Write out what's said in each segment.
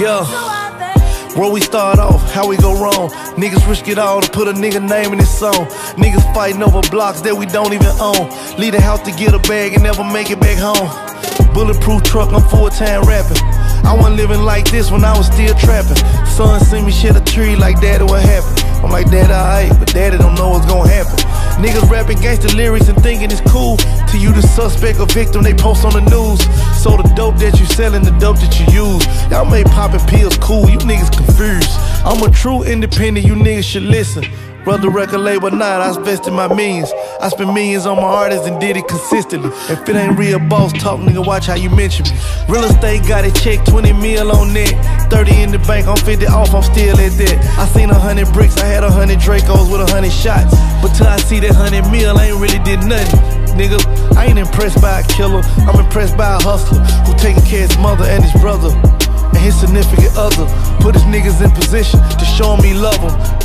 Yeah, where we start off, how we go wrong. Niggas risk it all to put a nigga name in this song. Niggas fighting over blocks that we don't even own. Leave the house to get a bag and never make it back home. Bulletproof truck, I'm full-time rapping. I wasn't living like this when I was still trapping. Son seen me shed a tree like daddy, what happened? I'm like, daddy alright, but daddy don't know what's gonna happen. Niggas rapping gangsta lyrics and thinking it's cool. To you the suspect or victim, they post on the news. So the dope that you selling, the dope that you use. Y'all made popping pills cool, you niggas confused. I'm a true independent, you niggas should listen. Brother record label 9, I invested my millions. I spent millions on my artists and did it consistently. If it ain't real boss talk, nigga, watch how you mention me. Real estate got it checked, 20 mil on net. 30 in the bank, I'm 50 off, I'm still at that. I seen 100 bricks, I had 100 Dracos with 100 shots. But till I see that 100 mil, I ain't really did nothing. Nigga, I ain't impressed by a killer, I'm impressed by a hustler who taking care of his mother and his brother and his significant other. Put his niggas in position to show him he love him.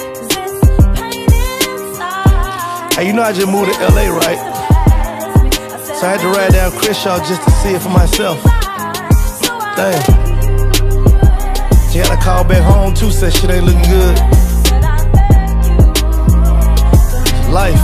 Hey, you know I just moved to LA, right? So I had to ride down Crenshaw just to see it for myself. Damn. She had to call back home too, said shit ain't looking good. Life.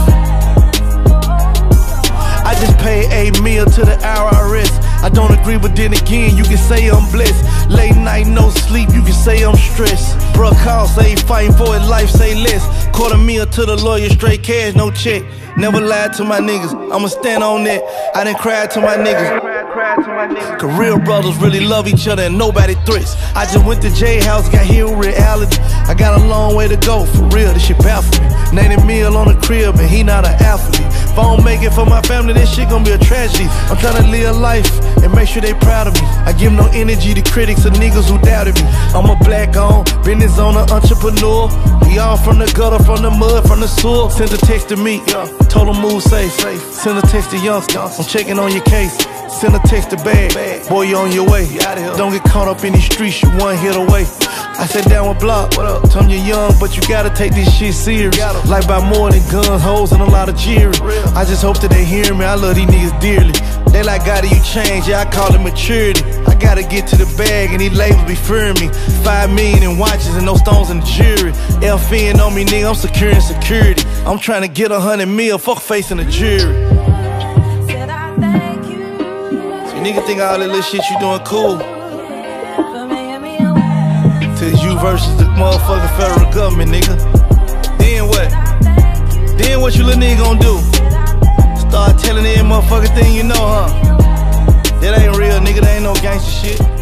I just paid $8 million to the IRS. I don't agree, but then again, you can say I'm blessed. Late night, no sleep, you can say I'm stressed. Bruh, call, say he fighting for his life, say less. $250,000 to the lawyer, straight cash, no check. Never lied to my niggas, I'ma stand on that. I done cried to my niggas. Cause real brothers really love each other and nobody threats. I just went to J House, got here with reality. I got a long way to go, for real, this shit baffle me. 90 mil on the crib and he not an athlete. If I don't make it for my family, this shit gon' be a tragedy. I'm tryna live life and make sure they proud of me. I give no energy to critics or niggas who doubted me. I'm a black-owned, business owner, entrepreneur. We all from the gutter, from the mud, from the sewer. Send a text to me, told him move safe. Send a text to youngster, I'm checking on your case. Send a text to bag, boy, you on your way. Don't get caught up in these streets, you one hit away. I sat down with Block, told him you're young, but you gotta take this shit serious. Like by more than guns, hoes, and a lot of cheering. I just hope that they hear me, I love these niggas dearly. They like, gotta you change, yeah, I call it maturity. I gotta get to the bag and these labels be fearing me. 5 million in watches and no stones in the jury. LFN on me, nigga, I'm securing security. I'm trying to get 100 mil, fuck facing the jury. Nigga think all that little shit you doing cool. Till it's you versus the motherfucking federal government, nigga. Then what? Then what you little nigga gon' do? Start telling every motherfucking thing you know, huh? That ain't real, nigga, that ain't no gangster shit.